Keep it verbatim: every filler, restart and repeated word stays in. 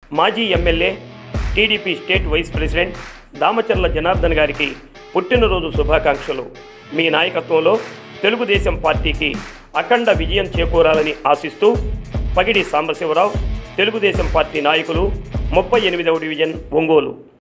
మాజీ MLA TDP state vice president Damacharla Janardhan గారికి పుట్టినరోజు శుభాకాంక్షలు. మీ నాయకత్వంలో తెలుగుదేశం పార్టీకి అఖండ విజయం చేకూరాలని ఆశిస్తూ పగిడి సాంబశివరావు, తెలుగుదేశం పార్టీ నాయకులు, ముప్పై ఎనిమిదవ డివిజన్, ఒంగోలు.